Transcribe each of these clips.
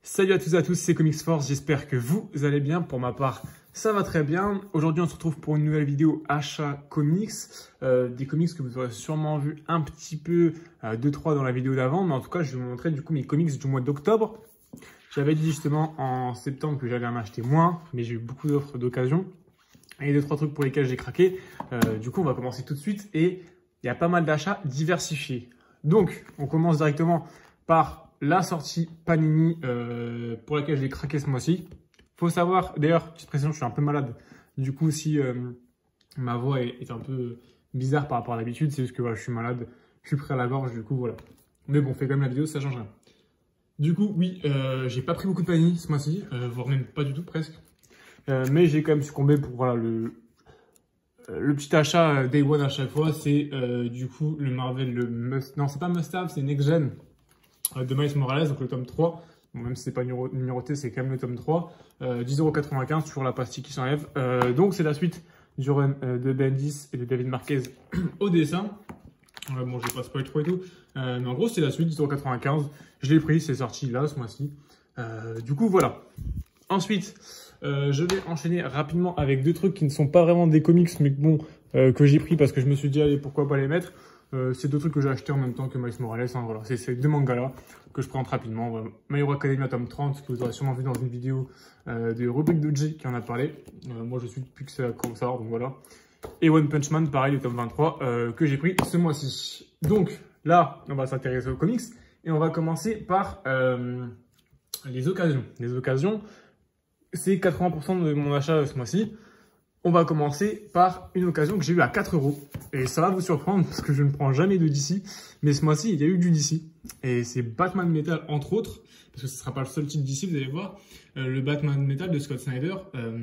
Salut à tous et à tous, c'est Comics Force, j'espère que vous allez bien. Pour ma part, ça va très bien. Aujourd'hui, on se retrouve pour une nouvelle vidéo achat comics. Des comics que vous aurez sûrement vu un petit peu 2-3 dans la vidéo d'avant. Mais en tout cas, je vais vous montrer du coup mes comics du mois d'octobre. J'avais dit justement en septembre que j'allais en acheter moins, mais j'ai eu beaucoup d'offres d'occasion. Et 2-3 trucs pour lesquels j'ai craqué. Du coup, on va commencer tout de suite et il y a pas mal d'achats diversifiés. Donc, on commence directement par la sortie Panini pour laquelle j'ai craqué ce mois-ci. Faut savoir, d'ailleurs, petite précision, je suis un peu malade. Du coup, si ma voix est un peu bizarre par rapport à l'habitude, c'est juste que voilà, je suis malade, je suis prêt à la gorge, du coup, voilà. Mais bon, fait quand même la vidéo, ça change rien. Du coup, oui, j'ai pas pris beaucoup de Panini ce mois-ci, voire même pas du tout, presque. Mais j'ai quand même succombé pour voilà, le petit achat Day One à chaque fois. C'est du coup le Marvel, non, c'est pas Must Have, c'est Next Gen de Miles Morales, donc le tome 3. Bon, même si c'est pas numéroté, c'est quand même le tome 3. 10,95 €, toujours la pastille qui s'enlève. Donc c'est la suite du run de Bendis et de David Marquez au dessin. Bon, je vais pas spoil trop et tout. Mais en gros, c'est la suite, 10,95 €. Je l'ai pris, c'est sorti là, ce mois-ci. Du coup, voilà. Ensuite, je vais enchaîner rapidement avec deux trucs qui ne sont pas vraiment des comics, mais bon, que j'ai pris parce que je me suis dit, allez, pourquoi pas les mettre. C'est deux trucs que j'ai acheté en même temps que Miles Morales. Hein, voilà, c'est ces deux mangas-là que je présente rapidement. Voilà. My Hero Academia tome 30, que vous aurez sûrement vu dans une vidéo de Rubrique Doji qui en a parlé. Moi, je suis depuis que ça commence à donc voilà. Et One Punch Man, pareil, le tome 23, que j'ai pris ce mois-ci. Donc, là, on va s'intéresser aux comics. Et on va commencer par les occasions. Les occasions, c'est 80% de mon achat ce mois-ci. On va commencer par une occasion que j'ai eue à 4 €. Et ça va vous surprendre parce que je ne prends jamais de DC. Mais ce mois-ci, il y a eu du DC. Et c'est Batman Metal, entre autres. Parce que ce ne sera pas le seul titre DC, vous allez voir. Le Batman Metal de Scott Snyder.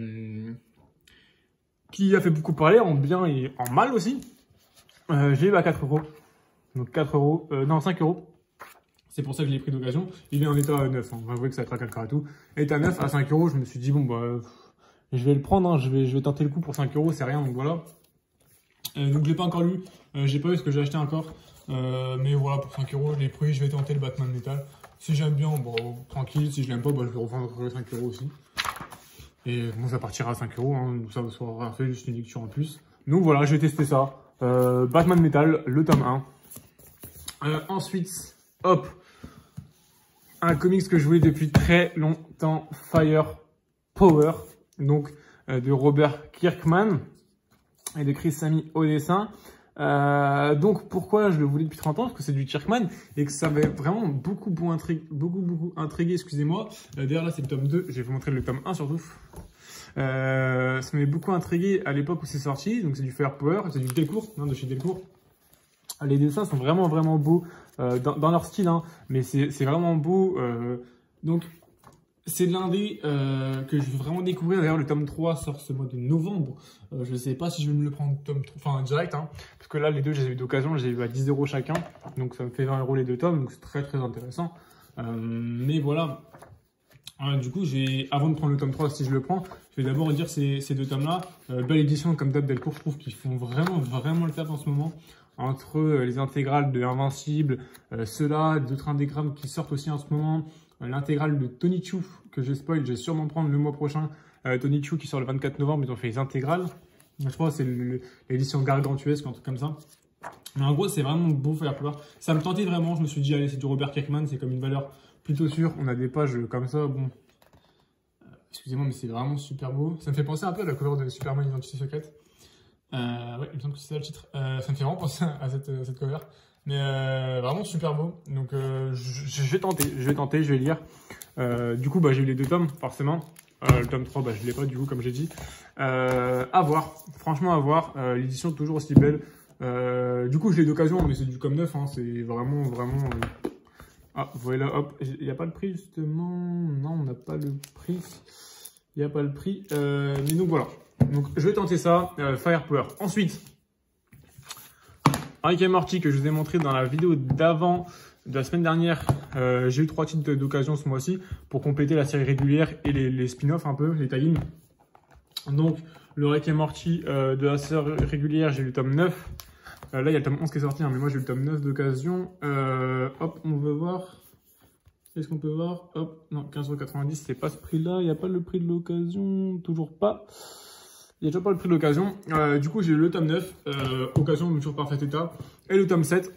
Qui a fait beaucoup parler, en bien et en mal aussi. J'ai eu à 4 €. Donc 4 €. Non, 5 €. C'est pour ça que je l'ai pris d'occasion. Il est en état 9. Hein. On va voir que ça craque encore et tout. État 9 à 5 €. Je me suis dit, bon, bah... je vais le prendre, hein. je vais tenter le coup pour 5 €, c'est rien, donc voilà. Donc je l'ai pas encore lu, j'ai pas eu ce que j'ai acheté encore. Mais voilà, pour 5 €, je l'ai pris, je vais tenter le Batman Metal. Si j'aime bien, bon, tranquille, si je l'aime pas, bah, je vais revendre pour les 5 € aussi. Et bon, ça partira à 5 €, hein, donc ça sera fait juste une lecture en plus. Donc voilà, je vais tester ça. Batman Metal, le tome 1. Ensuite, hop, un comics que je voulais depuis très longtemps, Fire Power. Donc de Robert Kirkman et de Chris Sammy au dessin. Donc pourquoi je le voulais depuis 30 ans? Parce que c'est du Kirkman et que ça m'avait vraiment beaucoup intrigué, excusez-moi. D'ailleurs là c'est le tome 2, je vais vous montrer le tome 1 surtout. Ça m'avait beaucoup intrigué à l'époque où c'est sorti. Donc c'est du Fire Power, c'est du Delcourt, de chez Delcourt. Les dessins sont vraiment beaux dans leur style, hein, mais c'est vraiment beau. Donc c'est l'un des que je veux vraiment découvrir. D'ailleurs, le tome 3 sort ce mois de novembre. Je ne sais pas si je vais me le prendre tome 3, enfin direct, hein, parce que là, les deux, je les ai eu d'occasion, je les ai eu à 10 € chacun. Donc, ça me fait 20 € les deux tomes, donc c'est très intéressant. Mais voilà. Du coup, avant de prendre le tome 3, si je le prends, je vais d'abord dire ces deux tomes-là. Belle édition, comme d'hab, Delcourt, je trouve qu'ils font vraiment le taf en ce moment. Entre les intégrales de Invincible, ceux-là, d'autres intégrales qui sortent aussi en ce moment. L'intégrale de Tony Chu que j'ai spoil, j'ai sûrement prendre le mois prochain. Tony Chu qui sort le 24 novembre, ils ont fait les intégrales. Je crois que c'est l'édition gargantuesque, un truc comme ça. Mais en gros, c'est vraiment beau Fire Power. Ça me tentait vraiment, je me suis dit, allez, c'est du Robert Kirkman, c'est comme une valeur plutôt sûre. On a des pages comme ça, bon. Excusez-moi, mais c'est vraiment super beau. Ça me fait penser un peu à la cover de Superman Identité Secrète. Ouais, il me semble que c'est ça le titre. Ça me fait vraiment penser à cette cover. Mais vraiment super beau. Donc je vais tenter, je vais lire. Du coup, bah, j'ai eu les deux tomes, forcément. Le tome 3, bah, je ne l'ai pas, du coup, comme j'ai dit. À voir, franchement, à voir. L'édition toujours aussi belle. Du coup, je l'ai d'occasion, mais c'est du comme neuf. Hein, c'est vraiment. Ah, voilà, hop. Il n'y a pas le prix, justement. Non, on n'a pas le prix. Il n'y a pas le prix. Mais donc, voilà. Donc, je vais tenter ça. Fire Power. Ensuite, Rick et Morty que je vous ai montré dans la vidéo d'avant, de la semaine dernière. J'ai eu 3 titres d'occasion ce mois-ci pour compléter la série régulière et les spin-offs un peu, les tie-in. Donc, le Rick et Morty de la série régulière, j'ai eu le tome 9. Là, il y a le tome 11 qui est sorti, hein, mais moi j'ai eu le tome 9 d'occasion. Hop, on veut voir. Qu'est-ce qu'on peut voir? Hop, non, 15,90 €, c'est pas ce prix-là. Il n'y a pas le prix de l'occasion, toujours pas. Il n'y a toujours pas le prix de l'occasion. Du coup, j'ai le tome 9, occasion, toujours parfait état, et le tome 7.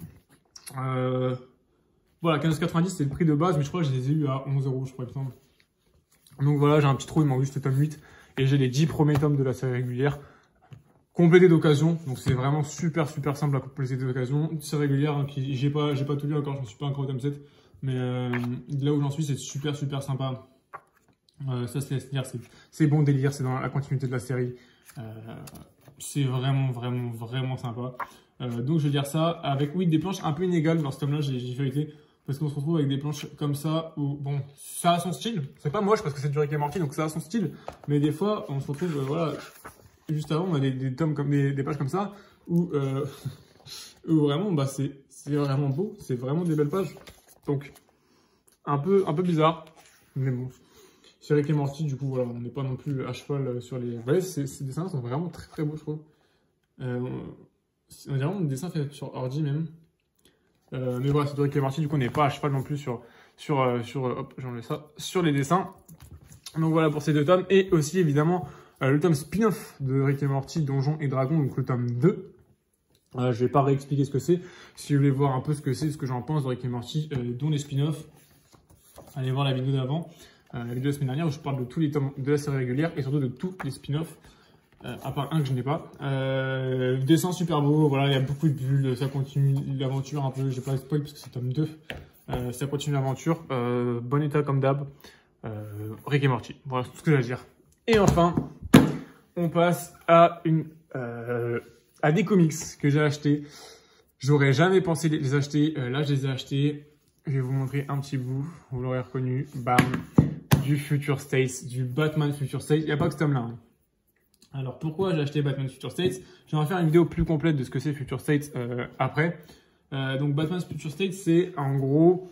Voilà, 15,90 €, c'est le prix de base, mais je crois que je les ai eu à 11 €, je crois, il me semble. Donc voilà, j'ai un petit trou, il manque juste le tome 8, et j'ai les 10 premiers tomes de la série régulière. Complété d'occasion, donc c'est vraiment super simple à compléter d'occasion. C'est régulière, hein, j'ai pas tout lu encore, je ne suis pas encore au tome 7, mais là où j'en suis, c'est super sympa. Ça se laisse lire, c'est bon délire, c'est dans la continuité de la série. C'est vraiment sympa. Donc je vais dire ça avec, oui, des planches un peu inégales dans ce tome-là, j'ai feuilleté, parce qu'on se retrouve avec des planches comme ça, où, bon, ça a son style. C'est pas moche parce que c'est du Rick et Morty, donc ça a son style, mais des fois, on se retrouve, voilà. Juste avant, on a des tomes comme des pages comme ça où, où vraiment, bah, c'est vraiment beau, c'est vraiment des belles pages. Donc, un peu bizarre, mais bon. C'est Rick et Morty, du coup, voilà, on n'est pas non plus à cheval sur les. Ouais, ces dessins sont vraiment très beaux, je trouve. On dirait un dessin fait sur ordi même. Mais voilà, c'est Rick et Morty, du coup, on n'est pas à cheval non plus hop, j'enlève ça, sur les dessins. Donc voilà pour ces deux tomes, et aussi évidemment. Le tome spin-off de Rick et Morty, Donjons et Dragons, donc le tome 2. Je vais pas réexpliquer ce que c'est. Si vous voulez voir un peu ce que c'est, ce que j'en pense de Rick et Morty, dont les spin-offs, allez voir la vidéo d'avant, la vidéo de la semaine dernière où je parle de tous les tomes de la série régulière et surtout de tous les spin-offs, à part un que je n'ai pas. Dessin super beau, voilà, il y a beaucoup de bulles, ça continue l'aventure un peu, j'ai pas spoil parce que c'est tome 2. Ça continue l'aventure, bon état comme d'hab. Rick et Morty, voilà, c'est tout ce que j'ai à dire. Et enfin, on passe à des comics que j'ai achetés. J'aurais jamais pensé les acheter. Là, je les ai achetés. Je vais vous montrer un petit bout. Vous l'aurez reconnu. Bam. Du Future States, du Batman Future States. Il n'y a pas que ce tome-là. Hein. Alors, pourquoi j'ai acheté Batman Future States? J'aimerais faire une vidéo plus complète de ce que c'est Future States après. Donc, Batman Future States, c'est en gros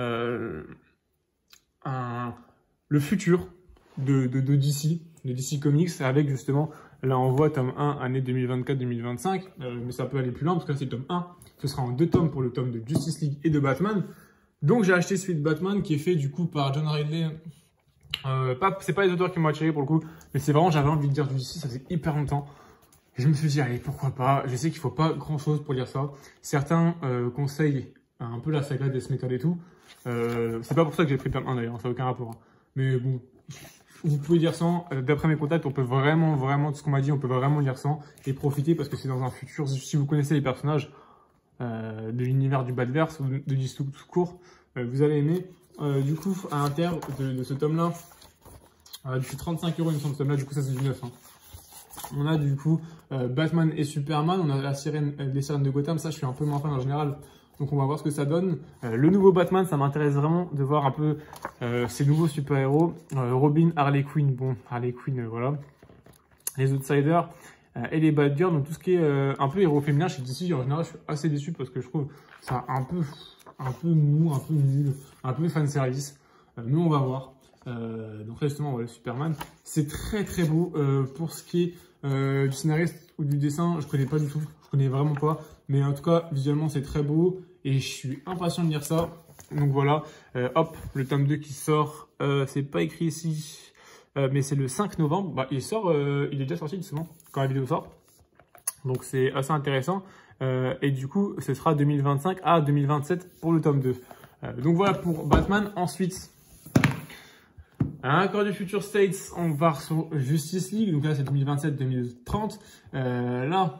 le futur de DC, de DC Comics, avec justement, là on voit tome 1, année 2024-2025, mais ça peut aller plus loin, parce que là c'est le tome 1, ce sera en 2 tomes pour le tome de Justice League et de Batman. Donc j'ai acheté celui de Batman qui est fait du coup par John Ridley. C'est pas les auteurs qui m'ont attiré pour le coup, mais c'est vraiment, j'avais envie de dire du DC, ça faisait hyper longtemps. Et je me suis dit, allez, pourquoi pas, je sais qu'il faut pas grand chose pour lire ça. Certains conseillent un peu la saga Death Metal et tout. C'est pas pour ça que j'ai pris le tome 1 d'ailleurs, ça n'a aucun rapport. Hein. Mais bon, vous pouvez lire sans. D'après mes contacts, on peut vraiment, de ce qu'on m'a dit, on peut vraiment lire sans et profiter parce que c'est dans un futur. Si vous connaissez les personnages de l'univers du Batverse ou de DC tout court, vous allez aimer. Du coup, à l'intérieur de ce tome-là, du 35 €, il me semble, ce tome-là, du coup, ça c'est du 9. Hein. On a du coup Batman et Superman, on a les sirènes de Gotham, ça je suis un peu moins fan en général. Donc on va voir ce que ça donne. Le nouveau Batman, ça m'intéresse vraiment de voir un peu ces nouveaux super-héros. Robin, Harley Quinn, bon, Harley Quinn, voilà. Les Outsiders et les Bad Girls, donc tout ce qui est un peu héros féminin chez DC, en général, je suis assez déçu parce que je trouve ça un peu mou, un peu nul, un peu fanservice. Mais on va voir. Donc là, justement, voilà, Superman. C'est très beau. Pour ce qui est du scénariste ou du dessin, je connais pas du tout. Je connais vraiment pas. Mais en tout cas, visuellement, c'est très beau. Et je suis impatient de lire ça. Donc voilà. Hop, le tome 2 qui sort. C'est pas écrit ici. Mais c'est le 5 novembre. Bah, il est déjà sorti justement quand la vidéo sort. Donc c'est assez intéressant. Et du coup, ce sera 2025 à 2027 pour le tome 2. Donc voilà pour Batman. Ensuite, encore du Future States, on va sur Justice League. Donc là, c'est 2027-2030. Là,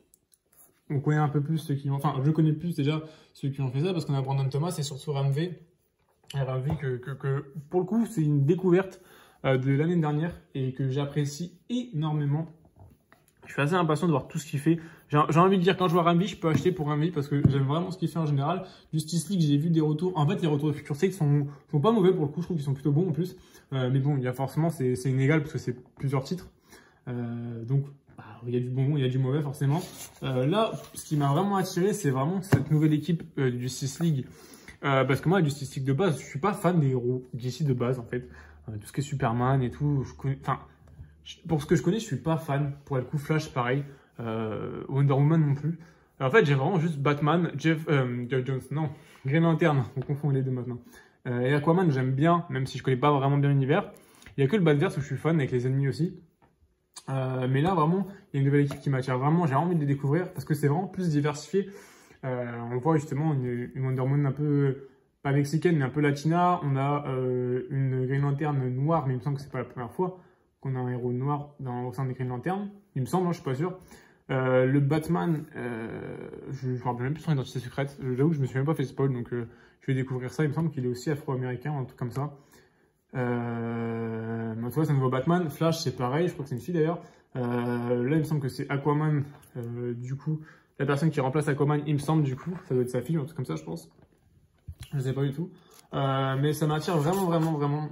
on connaît un peu plus ceux qui ont... Enfin, je connais plus déjà ceux qui ont fait ça parce qu'on a Brandon Thomas et surtout Ram-V. Ram-V que pour le coup, c'est une découverte de l'année dernière et que j'apprécie énormément. Je suis assez impatient de voir tout ce qu'il fait. J'ai envie de dire, quand je vois Ram-V, je peux acheter pour Ram-V parce que j'aime vraiment ce qu'il fait en général. Justice League, j'ai vu des retours. En fait, les retours de Future State sont pas mauvais pour le coup. Je trouve qu'ils sont plutôt bons en plus. Mais bon, il y a forcément, c'est inégal parce que c'est plusieurs titres. Donc, il y a du bon, il y a du mauvais forcément. Là, ce qui m'a vraiment attiré, c'est vraiment cette nouvelle équipe du Justice League. Parce que moi, Justice League de base, je suis pas fan des héros d'ici de base en fait. Tout ce qui est Superman et tout, pour ce que je connais, je suis pas fan. Pour le coup, Flash, pareil. Wonder Woman non plus. En fait, j'ai vraiment juste Batman, Jeff Jones, non, Green Lantern, on confond les deux maintenant. Et Aquaman, j'aime bien, même si je connais pas vraiment bien l'univers. Il y a que le Batverse où je suis fan avec les ennemis aussi. Mais là, vraiment, il y a une nouvelle équipe qui m'attire vraiment. J'ai envie de les découvrir parce que c'est vraiment plus diversifié. On voit justement une Wonder Woman un peu, pas mexicaine, mais un peu latina. On a une Green Lantern noire, mais il me semble que c'est pas la première fois qu'on a un héros noir au sein des Green Lantern. Il me semble, hein, je suis pas sûr. Le Batman, je me rappelle même plus son identité secrète. J'avoue que je me suis même pas fait spoil, donc je vais découvrir ça. Il me semble qu'il est aussi afro-américain, un truc comme ça. Tu vois, c'est un nouveau Batman. Flash, c'est pareil, je crois que c'est une fille d'ailleurs. Là, il me semble que c'est Aquaman, du coup. La personne qui remplace Aquaman, il me semble, du coup. Ça doit être sa fille, un truc comme ça, je pense. Je sais pas du tout. Mais ça m'attire vraiment.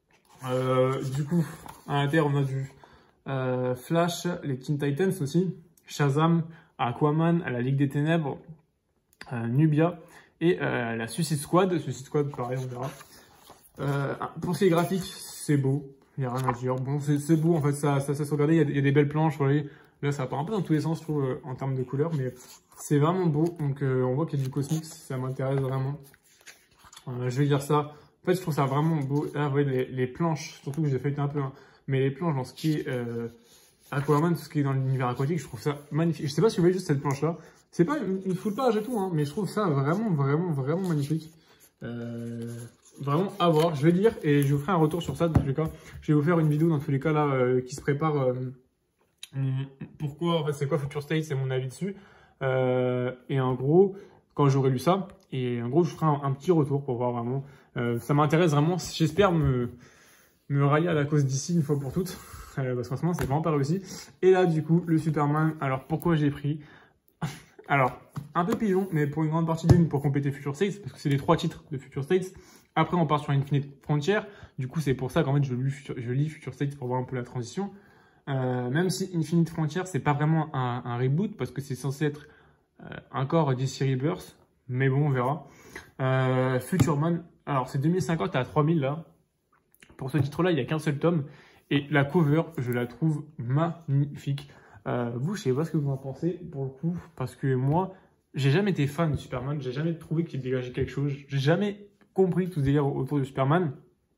Du coup, à l'intérieur, on a du Flash, les Teen Titans aussi, Shazam, Aquaman, la Ligue des Ténèbres, Nubia et la Suicide Squad. Suicide Squad, pareil, on verra. Pour ce qui est graphique, c'est beau. Il n'y a rien à dire. Bon, c'est beau, en fait, ça se regarder. Il y a des belles planches, vous voyez. Là, ça part un peu dans tous les sens, je trouve, en termes de couleurs, mais c'est vraiment beau. Donc, on voit qu'il y a du cosmique, ça m'intéresse vraiment. Je vais dire ça. En fait, je trouve ça vraiment beau. Là, vous voyez, les planches, surtout que j'ai feuilleté un peu, hein, mais les planches dans ce qui est Aquaman, tout ce qui est dans l'univers aquatique, je trouve ça magnifique. Je sais pas si vous voyez juste cette planche-là. C'est pas une full page et tout, hein, mais je trouve ça vraiment magnifique. Vraiment à voir. Je vais lire et je vous ferai un retour sur ça dans tous les cas. Je vais vous faire une vidéo dans tous les cas là qui se prépare. Pourquoi, en fait, c'est quoi Future State, c'est mon avis dessus. Et en gros, quand j'aurai lu ça, et en gros, je ferai un petit retour pour voir vraiment. Ça m'intéresse vraiment. J'espère me rallier à la cause d'ici une fois pour toutes. Parce qu'en ce moment, c'est vraiment pas réussi. Et là, du coup, le Superman. Alors, pourquoi j'ai pris? Alors, un peu pigeon, mais pour une grande partie d'une, pour compléter Future States, parce que c'est les 3 titres de Future States. Après, on part sur Infinite Frontier. Du coup, c'est pour ça qu'en fait, je lis Future States pour voir un peu la transition. Même si Infinite Frontier, c'est pas vraiment un reboot, parce que c'est censé être encore DC Rebirth. Mais bon, on verra. Future Man, alors c'est 2050 à 3000 là. Pour ce titre-là, il n'y a qu'un seul tome. Et la cover, je la trouve magnifique. Vous, je sais pas ce que vous en pensez, pour le coup, parce que moi, j'ai jamais été fan de Superman, j'ai jamais trouvé qu'il dégageait quelque chose, j'ai jamais compris tout ce délire autour de Superman.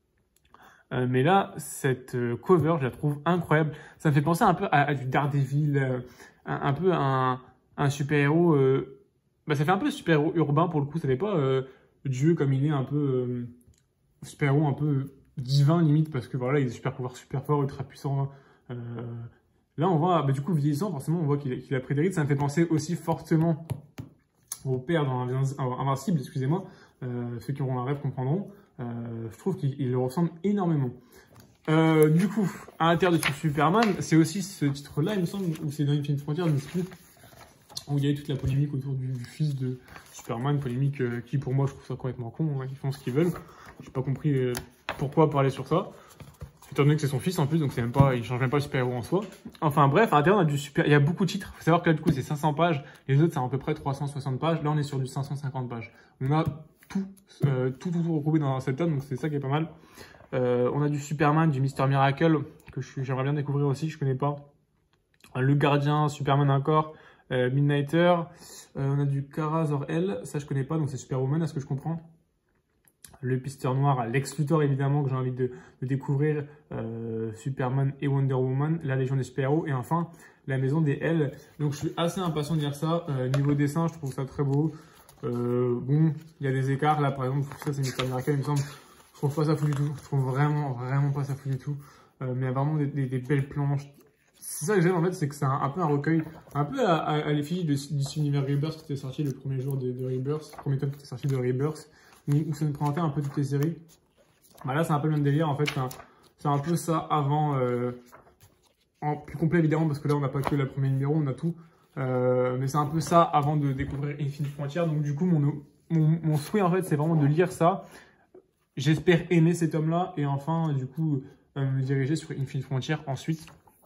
Mais là, cette cover, je la trouve incroyable. Ça me fait penser un peu à du Daredevil, un peu un super-héros. Bah, ça fait un peu super-héros urbain pour le coup, ça fait pas Dieu comme il est, un peu super-héros un peu divin limite, parce que voilà, il a des super-pouvoirs super forts, ultra puissants. Là, on voit, bah, du coup, vieillissant, forcément, on voit qu'il a pris des rides. Ça me fait penser aussi fortement au père dans Invincible, excusez-moi. Ceux qui auront un rêve comprendront. Je trouve qu'il le ressemble énormément. Du coup, à l'intérieur de Superman, c'est aussi ce titre-là, il me semble, où c'est dans Infinite Frontier, je ne sais plus, où il y a eu toute la polémique autour du fils de Superman, polémique qui, pour moi, je trouve ça complètement con. Hein, ils font ce qu'ils veulent. J'ai pas compris pourquoi parler sur ça. Étant donné que c'est son fils en plus, donc c'est même pas, il change même pas le super-héros en soi. Enfin bref, à l'intérieur on a du super, il y a beaucoup de titres. Faut savoir que là du coup c'est 500 pages, les autres c'est à peu près 360 pages. Là on est sur du 550 pages. On a tout regroupé dans cet tome, donc c'est ça qui est pas mal. On a du Superman, du Mr Miracle que j'aimerais bien découvrir aussi, je connais pas. Le Gardien, Superman encore, Midnighter. On a du Kara Zor-El, ça je connais pas, donc c'est Superwoman à ce que je comprends. Le Pisteur Noir, Lex Luthor évidemment que j'ai envie de découvrir, Superman et Wonder Woman, la Légion des super-héros et enfin la Maison des L. Donc je suis assez impatient de lire ça. Niveau dessin, je trouve ça très beau. Bon, il y a des écarts là, par exemple, ça c'est Mr Miracle, il me semble. Je trouve pas ça fou du tout. Je trouve vraiment pas ça fou du tout. Mais il y a vraiment des belles planches. C'est ça que j'aime en fait, c'est que c'est un peu un recueil, un peu à l'effigie du Univers Rebirth qui était sorti le premier jour de Rebirth, le premier tome qui était sorti de Rebirth. Où ça nous présentait un peu toutes les séries. Bah là, c'est un peu le même délire. En fait, c'est un peu ça avant. En plus complet, évidemment, parce que là, on n'a pas que la première numéro, on a tout. Mais c'est un peu ça avant de découvrir Infinite Frontier. Donc, du coup, mon souhait, en fait, c'est vraiment de lire ça. J'espère aimer cet homme-là. Et enfin, du coup, me diriger sur Infinite Frontier ensuite.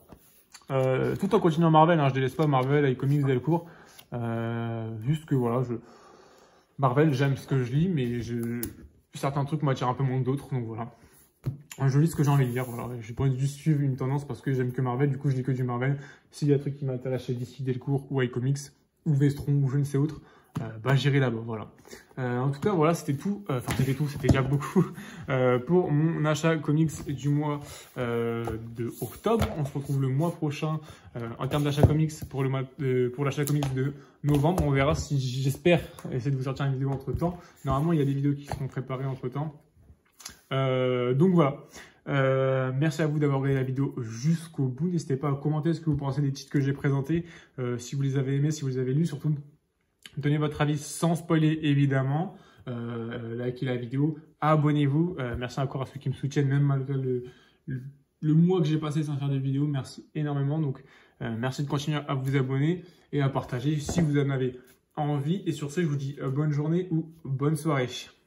Tout en continuant Marvel. Hein, je délaisse pas Marvel, iComics, Delcourt. Juste que, voilà, Marvel, j'aime ce que je lis, mais certains trucs m'attirent un peu moins que d'autres, donc voilà. Je lis ce que j'ai envie de lire, voilà. J'ai pas envie de juste suivre une tendance parce que j'aime que Marvel, du coup je lis que du Marvel. S'il y a un truc qui m'intéresse chez DC, Delcourt ou iComics, ou Vestron, ou je ne sais autre, j'irai là-bas, voilà. En tout cas, voilà, c'était tout. Enfin, c'était déjà beaucoup pour mon achat comics du mois de octobre. On se retrouve le mois prochain en termes d'achat comics pour l'achat comics de novembre. On verra si j'espère essayer de vous sortir une vidéo entre-temps. Normalement, il y a des vidéos qui seront préparées entre-temps. Donc voilà. Merci à vous d'avoir regardé la vidéo jusqu'au bout. N'hésitez pas à commenter ce que vous pensez des titres que j'ai présentés. Si vous les avez aimés, si vous les avez lus, surtout donnez votre avis sans spoiler évidemment. Likez la vidéo, abonnez-vous. Merci encore à ceux qui me soutiennent, même malgré le mois que j'ai passé sans faire de vidéo. Merci énormément. Donc merci de continuer à vous abonner et à partager si vous en avez envie. Et sur ce, je vous dis bonne journée ou bonne soirée.